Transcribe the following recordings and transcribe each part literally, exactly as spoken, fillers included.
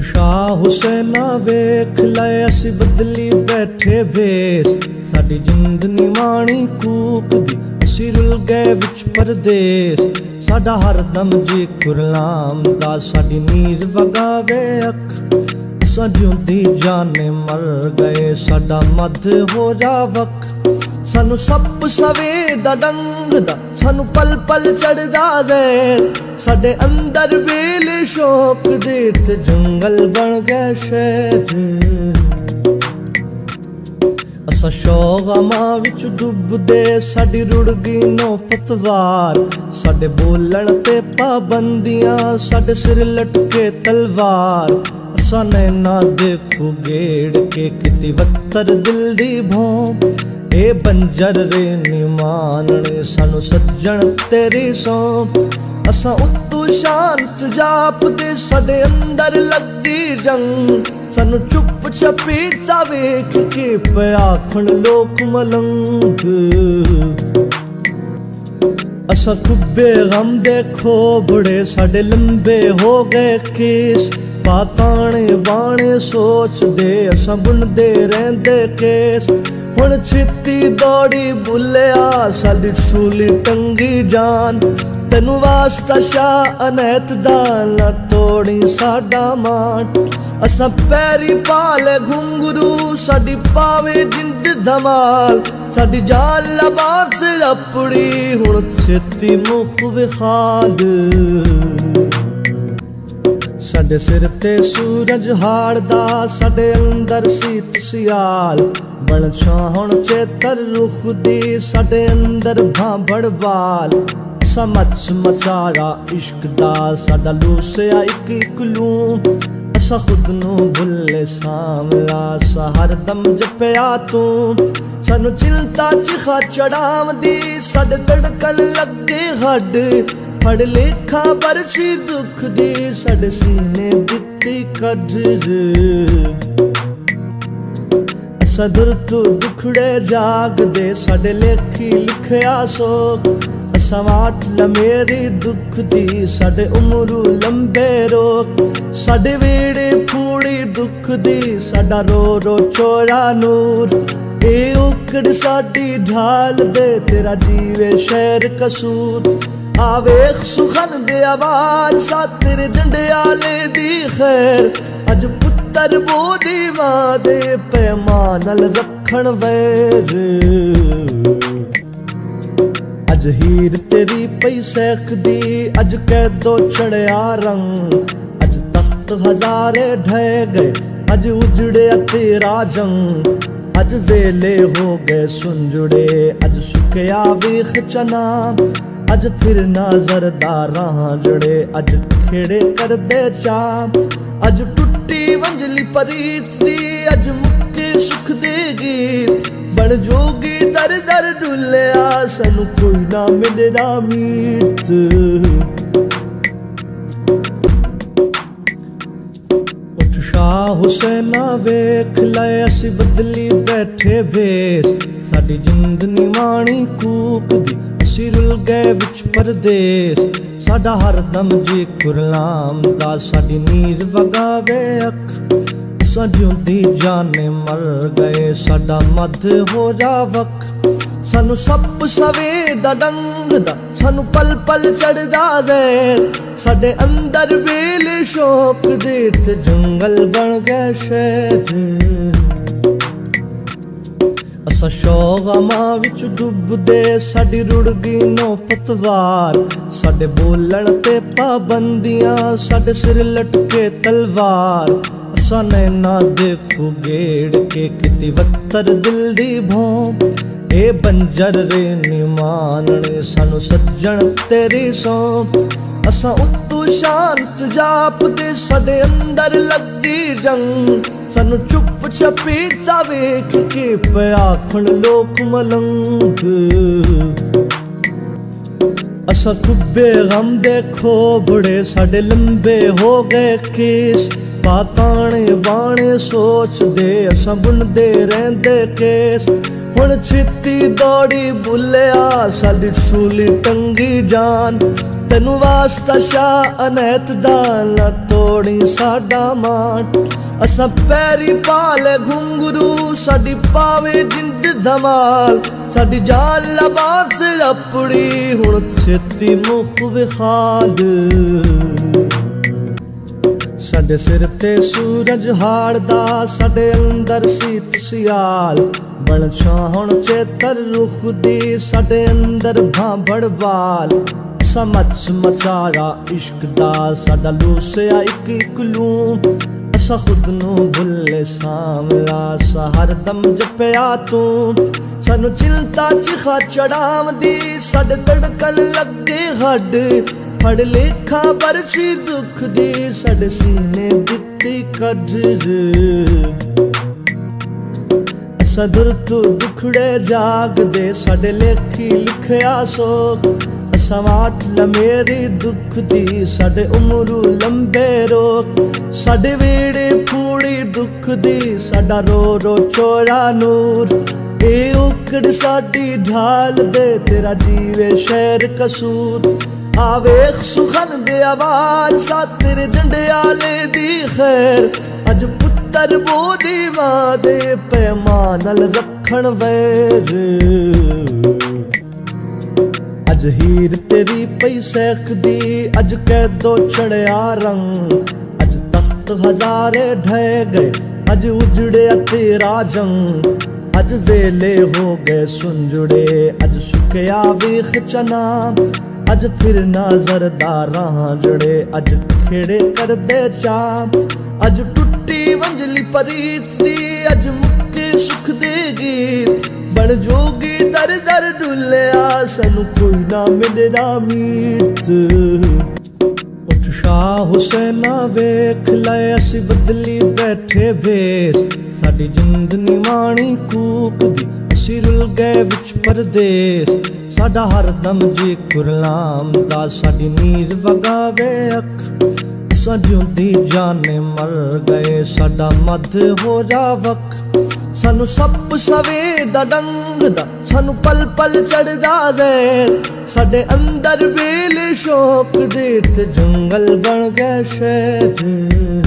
शाह हुसैना वेख लै असी बदली बैठे भेस, साडी जिंद निमाणी कूक दी असी रुल गए विच परदेस। साडा हरदम जी कुरलाम दा साडी नीर वगावे अख, असां जिउंदी जाने मर गए साडा मध हो जावक। सानू सप सवे दा डंग दा सानू पल पल चढ़दा रैर, साडे अंदर वेले शौक दे ते जंगल बन गए शहर। असा शौगामा विच डुबदे साडी रुड़ गई नौ पतवार, साडे बोलण ते पाबंदियां साडे सिर लटके तलवार। असा नैना देखू गेड़ के किती वत्तर दिल दी भौं, ए बंजर रे निमानने सानू सज्जन तेरी सौंप। असा उत्तू शांत जापदे साडे अंदर लगदी जंग, सानू चुप छपीता वेख के पे आखण लोक मलंग। असा खुब्बे गम दे खोबड़े साडे लंबे हो गए केस, पाताने बाणे सोच दे असा बुनदे रहंदे केस। हुण छिती दौड़ी बुलिया साडी सूली टंगी जान, तेनू वास्ता शाह अनैत दा ना तोड़ी साडा मान। असा पैरी पाले घुंगरू साडी पावे जिंद धमाल, साडी जान लबार से अपड़ी हुण छिती मुख विखाल। साडे सिर ते सूरज हाड़दा साडे अंदर सीत सियाल, बन छाहण चेतर रुख दी साडे अंदर भांभड़ बाल। असा मच मचारा इश्क दा साडा लूसिया इक इक लूं, असा खुद नू भुल्ले सामला सा हरदम जपिया तू। सानू चिंता चिखा चढ़ावदी साडे धड़कन लगे हड, फड़ लेखा बरछी दुख दी साडे सीने दित्ती कढ। असा दुर तू दुखड़े जाग दे साडे लेखी लिखया सोक, असा वाट लमेरी दुख दी साडे उमरू लंबे रोक। साडे वेड़े फूड़ी दुख दी साडा रो रो चोरा नूर, ए उकड़ साडी ढाल दे तेरा जीवे शहर कसूर। आवेख सुखन दे आवाज सा तेरे जंडियाले दी खैर, अज पुत्तर बोदी मां दे पैमानल रखण वैर। अज हीर तेरी पई सैख दी अज कैदो चढ़िया रंग, अज तख्त हजारे ढह गए अज उजड़े तेरा जंग। अज वेले हो गए सुंजुड़े अज सुकया वेख चना, अज फिर नाजरदारा जड़े अज खेड़े कर दे चा। अज टुट्टी वंजली परीत दी अज मुक्के सुख देगी, बड़ जोगी दर दर डुलिया सानू कोई ना मिले ना मीत। उठ शाह हुसैना वेख लै असी बदली बैठे भेस, साडी जिंद निमाणी कूक दी असी रुल गए विच परदेस। साडा हरदम जी कुरलाम दा साडी नीर वगावे अख, असां जिउंदी जाने मर गए साडा मध हो जावक। सानू सप सवे दा डंग दा सानू पल पल चढ़दा रैर, साडे अंदर वेले शौक दे ते जंगल बन गए शहर। असा शौगामा विच डुबदे साडी रुड़ गई नौ पतवार, साडे बोलण ते पाबंदियां साडे सिर लटके तलवार। असा नैना देखू गेड़ के किती वत्तर दिल दी भौं, ए बंजर रे निमानने सानू सज्जन तेरी सौंप। असा उत्तू शांत जापदे साडे अंदर लगदी जंग, सानू चुप छपीता वेख के पे आखण लोक मलंग। असा खुब्बे गम दे खोबड़े साडे लंबे हो गए केस, पाताने बाणे सोच दे असा बुनदे रहंदे केस। हुण छिती दौड़ी बुलिया साडी सूली टंगी जान, तेनू वास्ता शाह अनैत दा ना तोड़ी साडा मान। असा पैरी पाले घुंगरू साडी पावे जिंद धमाल। साडी जान लबात से अपड़ी हुण छेती मुख विखाल। साडे सिर ते सूरज हाड़दा साडे अंदर सीत सियाल। बन छाहण चेतर रुख दी साडे अंदर भांभड़ बाल। असा मच मचारा इश्क दा साडा लूसिया इक इक लूं। असा खुद नू भुल्ले सामला सा हरदम जपिया तू। सानू चिंता चिखा चढ़ावदी साडे धड़कन लगे हड। फड़ लेखा बरछी दुख दी साडे सीने दित्ती कढ। असा दुर तू दुखड़े जाग दे साडे लेखी लिखया सोग। असा वाट लमेरी दुख दी साडे उमरू लंबे रोक। साडे वेड़े फूड़ी दुख दी साडा रो रो चोरा नूर। ए उकड़ साडी ढाल दे तेरा जीवे शहर कसूर। आवेख सुखन दे आवार सा तेरे जंडियाले दी खैर। अज पुत्तर बोदी मां दे पैमानल रखण वैर। अज हीर तेरी पई सैख दी अज कैदो चढ़िया रंग। अज तख्त हजारे ढह गए अज उजड़े तेरा जंग। अज वेले हो गए सुंजुड़े अज सुखया वेख चना। अज फिर नाजरदा राह जड़े अज खेड़े कर दे चा। अज टुट्टी मंजली परीत दी अज मुक्के सुख देगी। बड़ जोगी दर दर डुलिया सानू कोई ना मिले ना मीत। उठ शाह हुसैना वेख लै असी बदली बैठे भेस। साडी जिंद निमाणी कूक दी असी रुल गए विच परदेस। साडा हरदम जी कुरलाम दा साडी नीर वगावे अख। असा जिउंदी जाने मर गए साडा मद हो जावक। सानू सप सवे दा डंग दा सानू पल पल चढ़दा गैर। साडे अंदर वेले शौक दे ते जंगल बन गए शहर।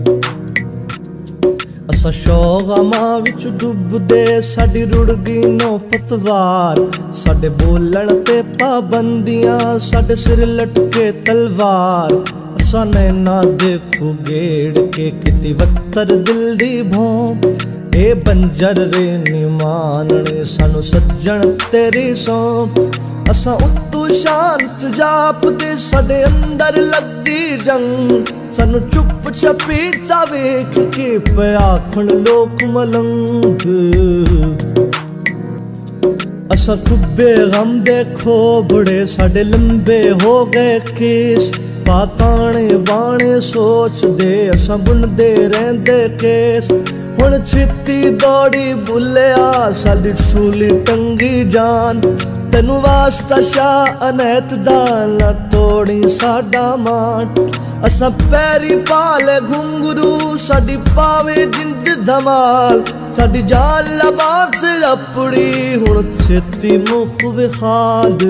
असा शौगमा विच डुबदे साडी रुड़ गई नौ पतवार। साडे बोलण ते पाबंदियां साडे सिर लटके तलवार। असा नैना देखो गेड़ के किती वत्तर दिल दी भौं। ए बंजर रे निमानने सानू सज्जन तेरी सौ। असा उत्तू शांत जाप दे साडे अंदर लगी जंग। सानू चुप छपीता वेख के पयाखण लोक मलंग। असा कुब्बे गम देखो बड़े साडे लंबे हो गए केस। पाताने बाणे सोच दे असा बुनदे रहंदे केस। हुण छिती दौड़ी बुलिया साडी सूली टंगी जान। तेनू वास्ता शाह अनैत दा ना तोड़ी साडा मान। असा पैरी पाले घुंगरू साडी पावे जिंद धमाल। साडी जान लबात से अपड़ी हुण छेती मुख विखाल।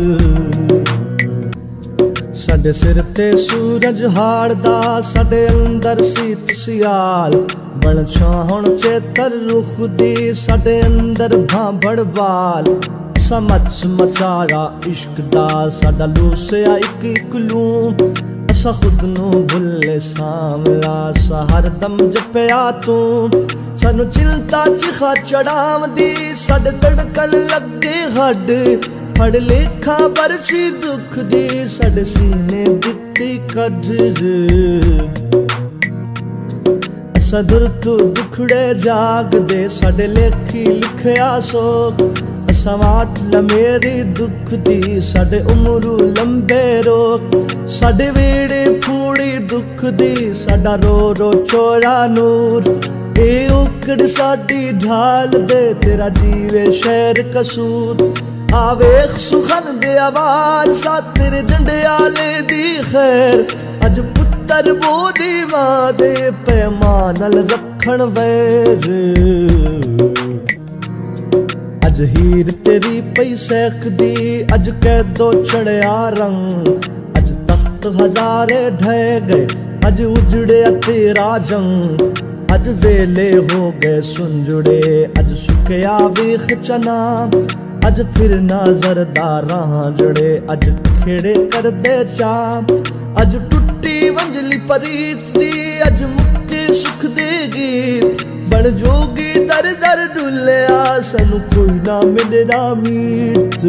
साडे सिर ते सूरज हाड़दा साडे अंदर सीत सियाल। बन छाहण चेतर रुख दी साडे अंदर भांभड़ बाल। असा मच मचारा इश्क दा साडा लूसिया इक इक लूं। असा खुद नू भुल्ले सामला सा हरदम जपिया तू। सानू चिंता चिखा चढ़ावदी साडे धड़कन लगे हड। फड़ लेखा बरछी दुख दी साडे सीने दित्ती कढ। असा दुर तू दुखड़े जाग दे साडे लेखी लिखया सोग। असा वाट लमेरी दुख दी साडे उमरू लंबे रोक। साडे वेड़े फूड़ी दुख दी साडा रो रो चोरा नूर। ए उकड़ साडी ढाल दे तेरा जीवे शहर कसूर। आवेख सुखन दे आवार सा तेरे जंडियाले दी खैर। अज पुत्तर बोदी मां दे पैमानल रखण वैर। अज हीर तेरी पई सैख दी अज कैदो चढ़िया रंग। तख्त हजारे ढह गए, अज उजड़े तेरा जंग। अज वेले हो गए सुंजुड़े, अज सुकया वेख चना। अज फिर नजर दारां जड़े, अज खेड़े कर दे चा। अज टुट्टी वंजली परीत दी, अज मुक्के सुख देगी। बड़ जोगी दर दर डुलिया, सानू कोई ना मिले ना मीत।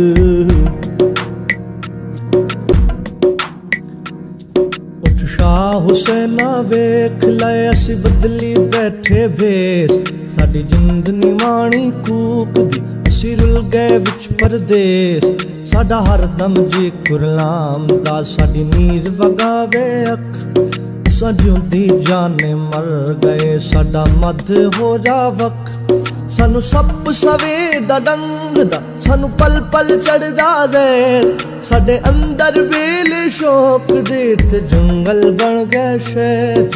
उठ शाह हुसैना वेख लै, असी बदली बैठे भेस। साडी जिंद निमाणी कूक दी, असी रुल गए विच परदेस। साडा हरदम जी कुरलाम दा, साडी नीर वगावे अख। असां जिउंदी जाने मर गए, साडा मद हो जावक। सानू सप सवे दा डंग दा, सानू पल पल चढ़दा ज़हर। साडे अंदर वेले शौक दे, ते जंगल बन गए शहर।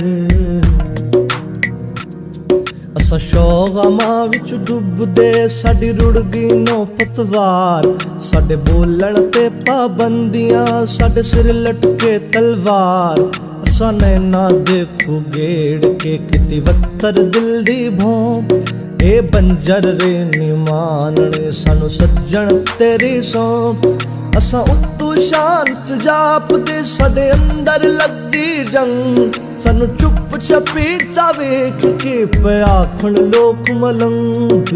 असा शौगमा विच डुबदे, साडी रुड़ गई नौ पतवार। साडे बोलण ते पाबंदियां, साडे सिर लटके तलवार। असा नैना देखो गेड़ के, किती वत्तर दिल दी भौं। ए बंजर रे नी मानने, सानू सज्जन तेरी सौं। असा उत्तू शांत जापदे, साडे अंदर लगी जंग। सानू चुप छपीता वेख के, पे आखण लोक मलंग।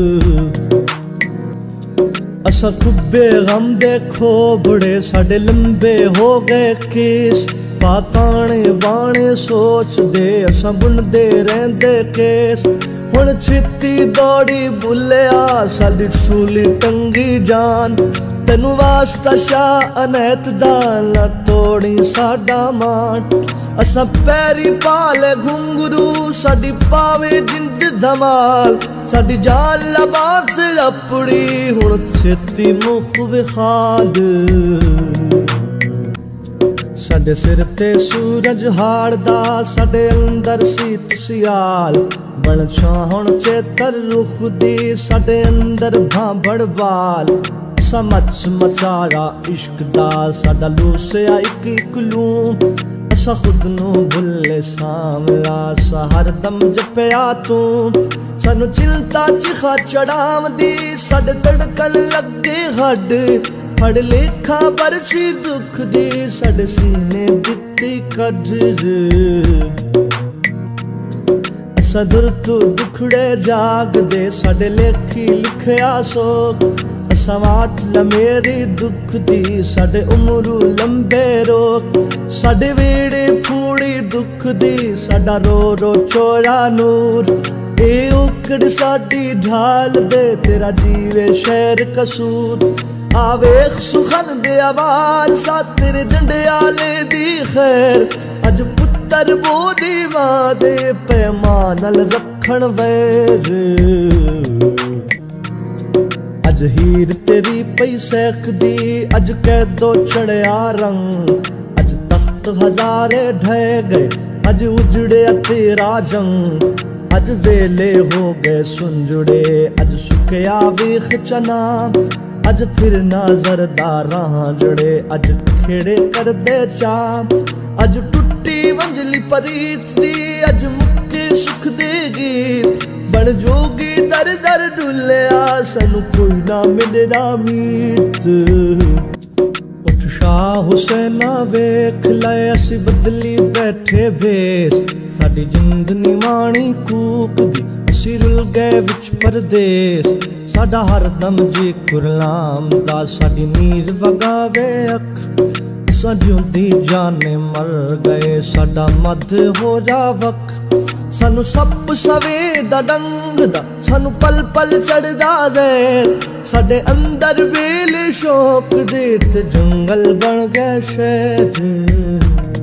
असा खुबे गम देखो बड़े, साडे लंबे हो गए केस। पाताने बाणे सोच दे, असा बुनदे रहंदे केस। हुण छिती दौड़ी बुलिया, साडी सूली टंगी जान। तेनू वास्ता शाह अनैत दा, ना तोड़ी साडा मान। असा पैरी पाले घुंगरू, साडी पावे जिंद धमाल। साडी जान लबान से अपड़ी, हुण छेती मुख विखाल। साडे सिर ते सूरज हाड़दा, साडे अंदर सीत सियाल। बन छाहण चेतर रुख दी, साडे अंदर भांभड़ बाल। असा मच मचारा इश्क दा, साडा लूसिया इक इक लूं। असा खुद नू भुल्ले सामला, सा हरदम जपिया तू। सानू चिंता चिखा चढ़ावदी, साडे तड़कन लगे हड। फड़ लेखा बरछी दुख दी, साडे सीने दित्ती कढ। असा दुर तू दुखड़े जाग दे, साडे लेखी लिखया सोग। असा वाट लमेरी दुख दी, साडे उमरू लंबे रोक। साडे वेड़े फूड़ी दुख दी, साडा रो रो चोरा नूर। ए उकड़ साडी ढाल दे, तेरा जीवे शहर कसूर। आवेख सुखन दे आवार, सा तेरे झंडे आले दी खैर। अज पुत्तर बोली मां दे, पैमानल रखण वैर। अज हीर तेरी पई सैख दी, अज कैदो चढ़िया रंग। अज तख्त हजारे ढह गए, अज उजड़े तेरा जंग। अज वेले हो गए सुंजुड़े, अज सुकया वेख चना। अज फिर नजर दारां जड़े, अज खेड़े कर दे चा। अज टुट्टी वंजली परीत दी, अज मुक्के सुख देगी। बड़ जोगी दर दर डुलिया, सानू कोई ना मिले ना मीत। उठ शाह हुसैना वेख लै, असी बदली बैठे भेस। साडी जिंद निमाणी कूक दी, असी रुल गए विच परदेस। साडा हरदम जी कुरलाम दा, साडी नीर वगावे अख। असां जिउंदी जाने मर गए, साडा मद हो जावक। सानू सप सवे दा डंग दा, सानू पल पल चढ़दा ज़हर। साडे अंदर वेले शौक दे, ते जंगल बन गए शहर।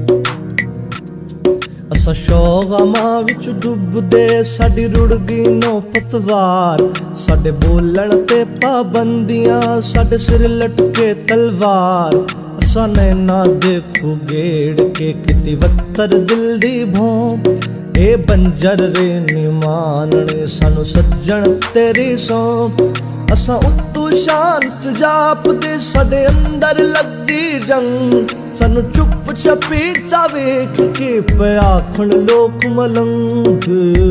असा शौगमा विच डुबदे, साडी रुड़ गई नौ पतवार। साडे बोलण ते पाबंदियां, साडे सिर लटके तलवार। असा नैना देखो गेड़ के, किती वत्तर दिल दी भौं। ए बंजर रे नी मानने, सानू सज्जन तेरी सौं। असा उत्तू शांत जापदे, साडे अंदर लगी जंग। सानू चुप छपीता वेख के पे आखण लोक मलंग।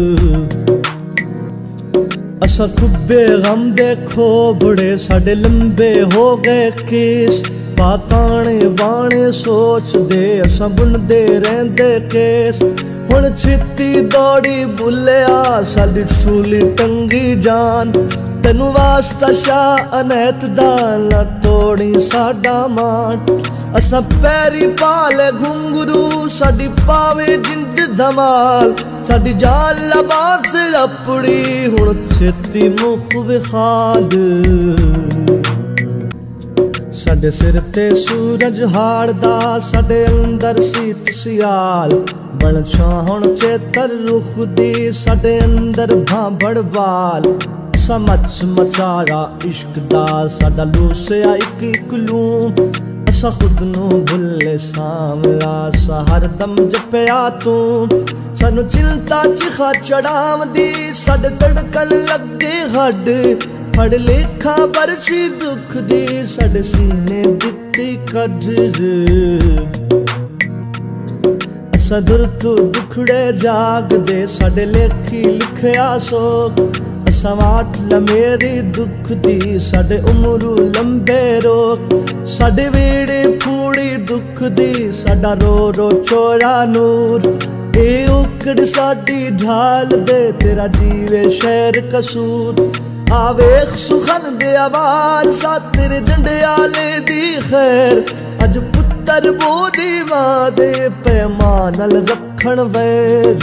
असा खुब्बे गम देखो बड़े साडे लंबे हो गए केस, पाताने बाणे सोच दे असा बुनदे रहंदे केस। हुण छित्ती दौड़ी बुलिया साडी सूली टंगी जान, तेनू वास्ता शाह अनैत दा ना तोड़ी साडा मान। असा पैरी पाले घुंगरू साडी पावे जिंद धमाल, साडी जान लबात से अपड़ी हुण छेती मुख विखाल। साडे सिर ते सूरज हाड़दा साडे अंदर सीत सियाल, बन छाहण चेतर रुख दी साडे अंदर भांभड़ बाल। असा मच मचारा इश्क दा साडा लूसिया इक इक लूं, असा खुद नू भुल्ले सामला सा हरदम जपिया तू। सानू चिंता चिखा चढ़ावदी साडे तड़कन लगे हड, फड़ लेखा बरछी दुख दी साडे सीने दित्ती कढ। असा दुर तू दुखड़े जाग दे साडे लेखी लिखया सोग, असा वाट ल मेरी दुख दी साडे उमरू लंबे रोक। साडे वेड़े फूड़ी दुख दी साडा रो रो चोरा नूर, ए उकड़ साडी ढाल दे तेरा जीवे शहर कसूर। आवेख सुखन दे आवार सा तेरे जंडियाले दी खैर, अज पुत्तर बोली मां दे पैमानल रखण वैर।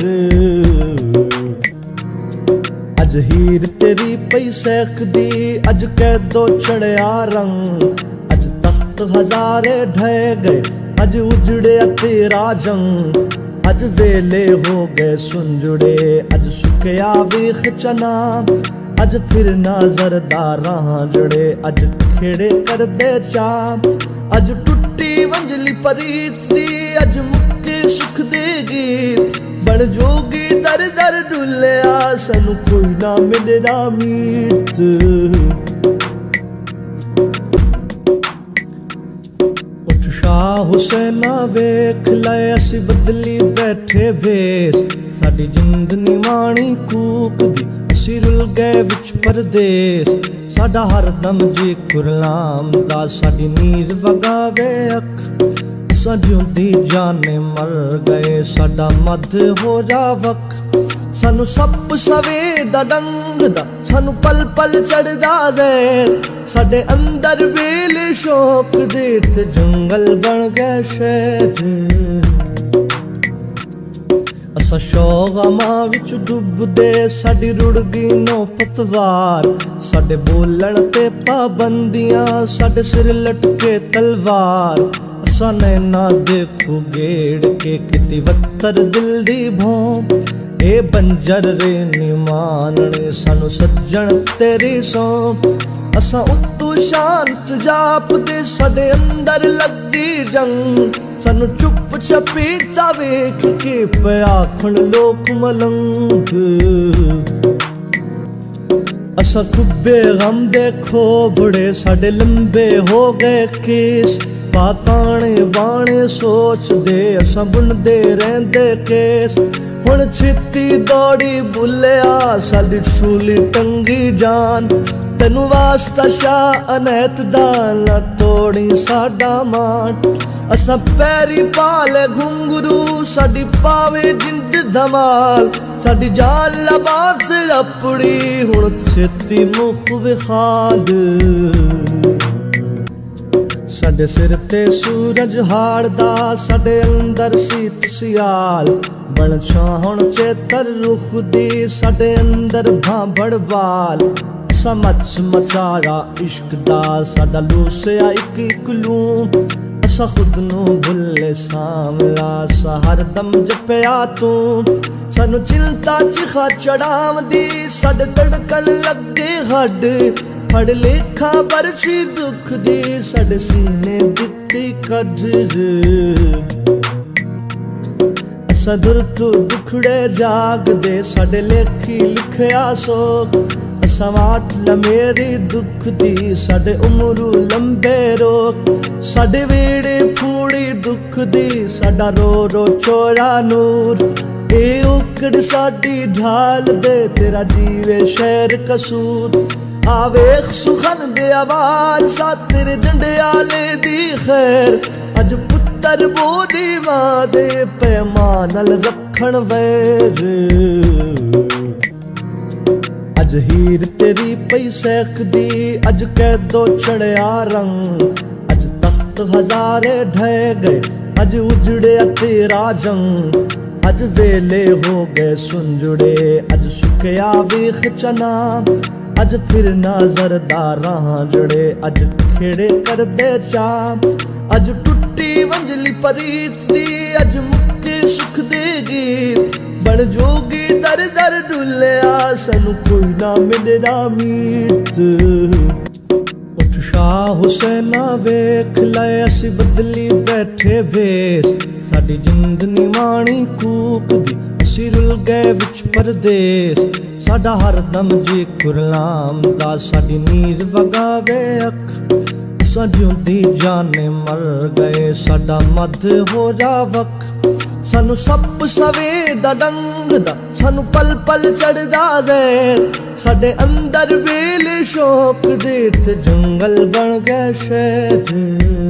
अज हीर तेरी पई सैख दी अज कैदो चढ़िया रंग, अज तख्त हजारे ढह गए अज उजड़े तेरा जंग। अज वेले हो गए सुंजुड़े अज सुकया वेख चना, अज फिर नाजरदा राह जड़े अज खेड़े कर दे चा। अज टुट्टी वंजली परीत दी अज मुक्के सुख देगी, बड़ जोगी दर दर डुलिया सानू कोई ना मिलना मीत। उठ शाह हुसैना वेख लए असी बदली बैठे भेस, साडी जिंद निवाणी कूक दी असी रुल गए विच परदेस। साडा हरदम जी कुरलाम दा साडी नीर वगावे अख, असा जिउंदी जाने मर गए साडा मद हो जावक। सानू सप सवे दा डंग दा सानू पल पल चढ़दा जैर, साडे अंदर वेले शौक दे ते जंगल बन गए शहर। असा शौगमा विच डुबदे साडी रुड़ गई नौ पतवार, साडे बोलण ते पाबंदियां साडे सिर लटके तलवार। असा नैना देखू गेड़ के किती वत्तर दिल दी भौं, ए बंजर रे नी मानने सानू सज्जन तेरी सौं। असा उत्तू शांत जाप दे साडे अंदर लगी जंग, सानू चुप छपीता वेख के पे आखण लोक मलंग। असा खुब्बे गम देखो बड़े साडे लंबे हो गए केस, पाताने बाणे सोच दे असा बुनदे रहंदे केस। हुण छित्ती दौड़ी बुलिया साडी सूली टंगी जान, तेनू वास्ता शाह अनैत दा ना तोड़ी साडा मान। असा पैरी पाले घुंगरू साडी पावे जिंद धमाल, साडी जान लबात से अपड़ी हुण छेती मुख विखाल। साडे सिर ते सूरज हाड़दा साडे अंदर सीत सियाल, बन छाहण चेतर रुख दी साडे अंदर भांभड़ बाल। असा मच मचारा इश्क दा साडा लूसिया इक इक लूं, असा खुद नू भुल्ले सामला सा हरदम जपिया तू। सानू चिंता चिखा चढ़ावदी साडे तड़कन लगे हड, फड़ लेखा बरछी दुख दी साडे सीने दित्ती कढ। असा दुर तू दुखड़े जाग दे साडे लेखी लिखया सोग, सवाट ल मेरी दुख दी साडे उमरू लंबे रोक साडे वेड़े फूड़ी दुख दी साडा रो रो चोरा नूर ए उकड़ साडी ढाल दे तेरा जीवे शहर कसूर आवेख सुखन दे आवाज सा तेरे झंडे आले दी खैर अज पुत्तर बोली मां दे पैमानल रखण वैर अज हीर तेरी पई सैख दी अज कैदो चढ़िया रंग अज तख्त हजारे ढह गए अज उजड़े तेरा जंग अज वेले हो गए सुंजुड़े अज सुकया वेख चना अज फिर नाजरदारा जड़े अज खेड़े कर दे चा अज टुट्टी वंजली परीत दी अज मुक्के सुख देगी बड़ जोगी दर दर डुलिया सानू कोई ना मिले ना मीत उठ शाह हुसैना वेख लाए असी बदली बैठे भेस साडी जिंद निवाणी कूक दी असी रुल गए विच परदेस साडा हरदम जी कुरलाम दा साडी नीर वगावे अख असां जिउंदी जाने मर गए साडा मद हो जा वख सानू सप सवे दा डंग दा सानू पल पल चढ़दा गैर साडे अंदर वेले शौक दे ते जंगल बन गया शहर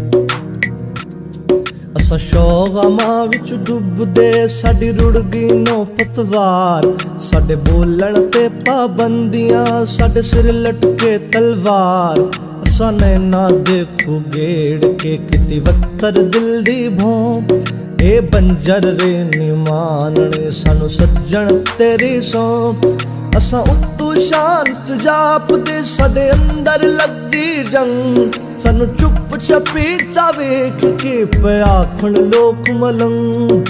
असा शौगमा विच डुबदे साडी रुड़ गई नो पतवार साडे बोलण ते पाबंदियां साडे सिर लटके तलवार असा नैना देखो गेड़ के किती वत्तर दिल दी भौं ए बंजर रे निमानने सानू सज्जन तेरी सौ असा उत्तू शांत जाप दे साडे अंदर लगदी जंग सानू चुप छपीता वेख के पे आखण लोक मलंग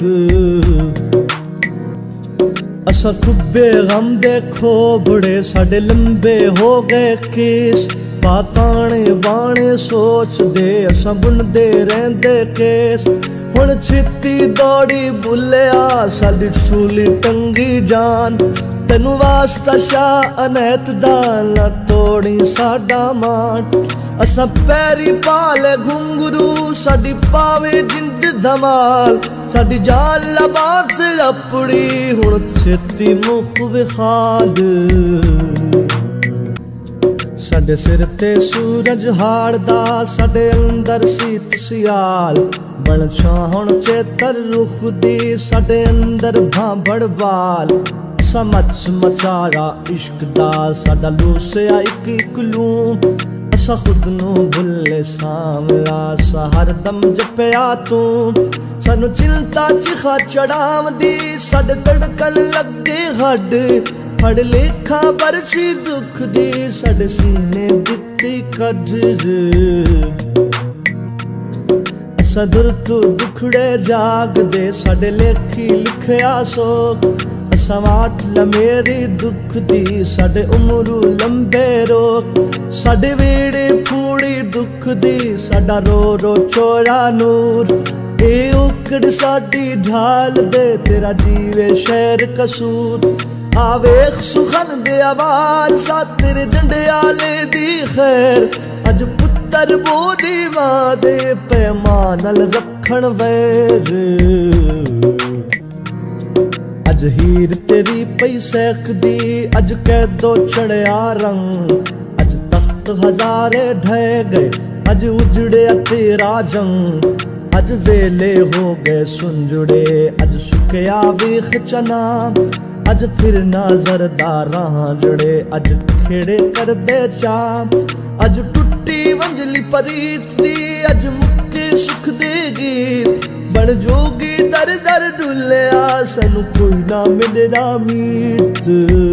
असा खुबे गम देखो बड़े साडे लंबे हो गए केस पाताने बाणे सोच दे असा बुनदे रहंदे केस हुण छिती दौड़ी बुलिया साडी सूली टंगी जान तेनू वास्ता शाह अनैत दान तोड़ी साडा मान असा पैरी पाले घुंगरू साडी पावे जिंद धमाल साडी जान लबात से अपड़ी हुण छिती मुख विखाल साडे सिर ते सूरज हाड़दा साडे अंदर सीत सियाल बन छाहण चेतर रुख दी साडे अंदर भांभड़ बाल असा मच मचारा इश्क दा साडा लूसिया इक इक लूं असा खुद नू भुल्ले सामला सा हरदम जपिया तू सानू चिंता चिखा चढ़ावदी साडे तड़कन लगे हड फड़ लेखा बरसी दुख दी साडे सीने दित्ती कढ असा दुर तू दुखड़े जाग दे साडे लेखी लिखया सोग असा वाट ल मेरी दुख दी साडे उमरू लंबे रोक साडे वेड़े फूड़ी दुख दी साडा रो रो चोरा नूर ए उकड़ साडी ढाल दे तेरा जीवे शहर कसूर आवेख सुखन दे आवाज सा तेरे झंडे आले दी खैर अज पुत्तर बोली मां दे पैमानल रखण वैर अज हीर तेरी पई सैख दी अज कैदो चढ़िया रंग अज तख्त हजारे ढह गए अज उजड़े तेरा जंग अज वेले हो गए सुंजुड़े अज सुकया वेख चना अज फिर नाजरदारा जड़े अज खेड़े कर दे चा अज टुट्टी वंजली परीत दी अज मुक्के सुख देगी बड़ जोगी दर दर डुलिया सानू कोई ना मिले ना मीत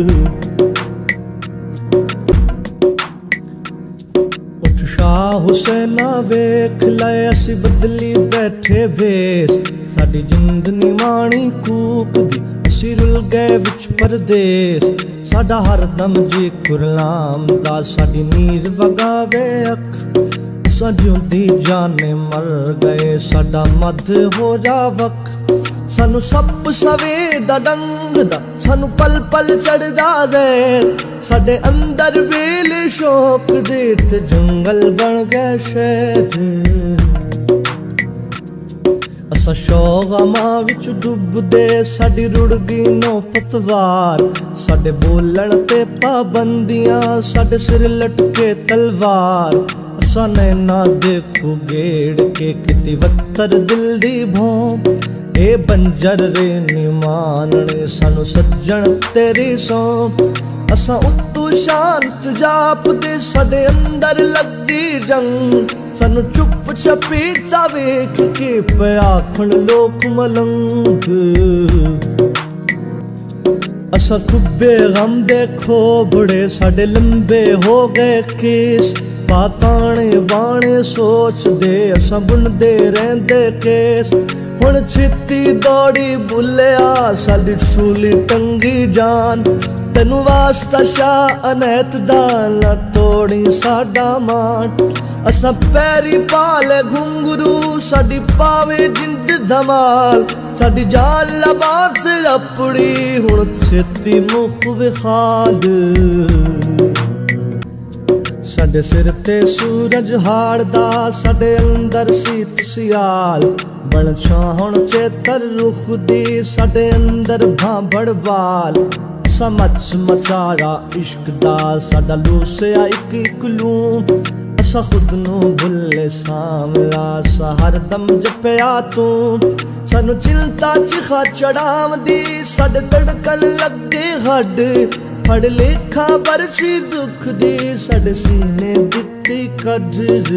उठ शाह हुसैना वेख लाए असी बदली बैठे भेस साडी जिंद निवाणी कूक दी असी रुल गए विच परदेस साडा हरदम जी कुरलाम दा साडी नीर वगावे अख असां जिउंदी जाने मर गए साडा मद हो जा वख सानू सप सवे दा डंग दा सानू पल पल चढ़दा ज़हर साडे अंदर वेले शौक दे ते जंगल बन गए शहर असा शौगां विच डुबदे साडी रुड़ गई नौ पतवार साडे बोलण ते पाबंदियां साडे सिर लटके तलवार असा नैना देखो गेड़ के किती वत्तर दिल दी भौं ए बंजर रे नी मानने सानू सज्जन तेरी सौ असा उत्तू शांत जापदे साडे अंदर लगी जंग सानू चुप छपीता वेख के पे आखण लोक मलंग असा खुबे गम देखो बड़े साडे लंबे हो गए केस पाताने बाणे सोच दे असा बुनदे रहंदे केस हुण छिती दौड़ी बुलिया साडी सूली टंगी जान तेनू वास्ता शाह अनैत दा ना तोड़ी साडा मान असा पैरी पाले घुंगरू साडी पावे जिंद धमाल साडी जान लबात से अपड़ी हुण छिती मुख विखाल साडे सिर ते सूरज हाड़दा साडे अंदर सीत सियाल बन छाहण चेतर रुख दी साडे अंदर भांभड़ बाल असा मच मचारा इश्क दा साडा लूसिया इक इक लूं असा खुद नू भुल्ले सामला सा हरदम जपिया तू सानू चिंता चिखा चढ़ावदी साडे तड़कन लगे हड फड़ लेखा बरसी दुख दी साडे सीने दित्ती कदर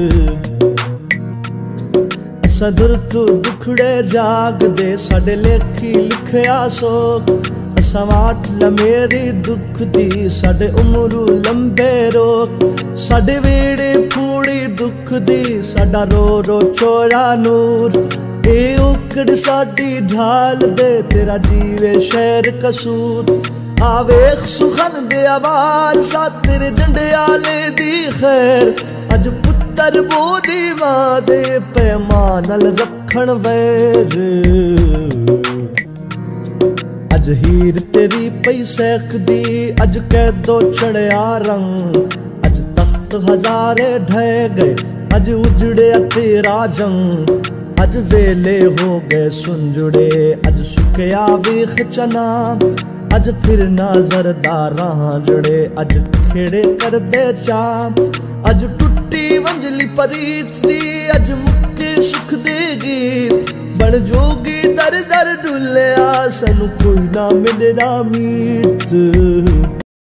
असा दुर तू दुखड़े जाग दे साडे लेखी लिखया सोग असा वाट लमेरी दुख दी साडे उमरू लंबे रोक साडे वेड़े फूड़ी दुख दी साडा रो रो चोरा नूर ए उकड़ साडी ढाल दे तेरा जीवे शहर कसूर आवेख सुखन दे आवार सा तेरे जंडियाले दी खैर अज पुत्तर बोदी मां दे पैमानल रखण वैर अज हीर तेरी पई सैख दी अज कैदो चढ़िया रंग अज तख्त हजारे ढह गए अज उजड़े तेरा जंग अज वेले हो गए सुंजुड़े अज सुकया वेख चना अज फिर नाजरदा राह जड़े अज खेड़े कर दे चाम अज टुट्टी मंजली परीत दी अज मुक्के सुख देगी बड़ जोगी दर दर डुलिया सानू कोई ना मिले ना मीत।